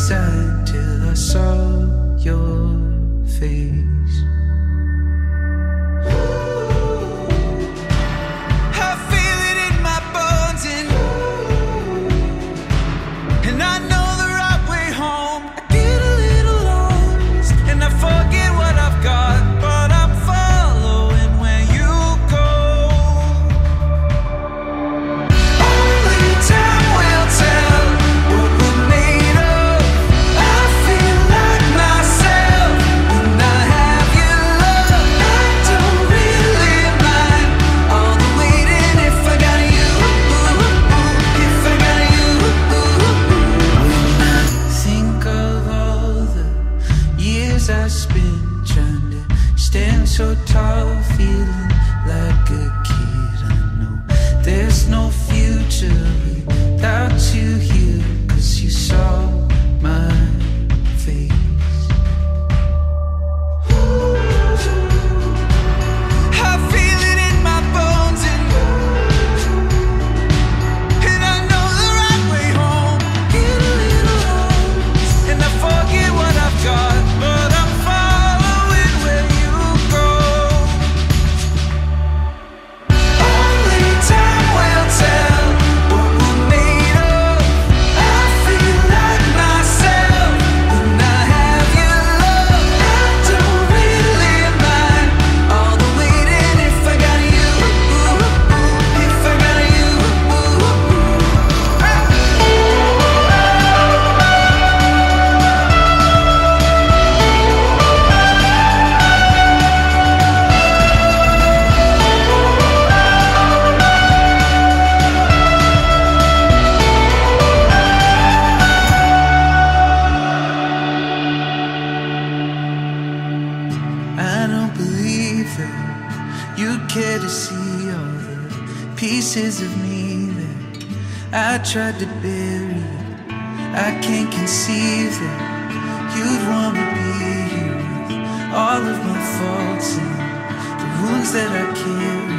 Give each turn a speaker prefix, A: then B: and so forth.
A: inside till I saw your face. I feel it in my bones, and I know the right way home. I get a little lost and I forget what I've got, but I'm following where you go. Only time will tell what we're made of. I feel like myself when I have your love. I don't really mind all the waiting if I got you, if I got you. When I think of all the years I spent trying to stand so tall, feeling like a kid, I know there's no future without you here, 'cause you saw my face. I feel it in my bones, and I know the right way home. Get a little lost and I forget what I've got, but I'm following where you go. Only time will tell what we're made of. I feel like myself when I have your love. I don't really mind all the waiting if I got you, if I got you. I don't believe that you care to see all the pieces of me that I tried to bury. I can't conceive that you'd want to be here with all of my faults and the wounds that I carry.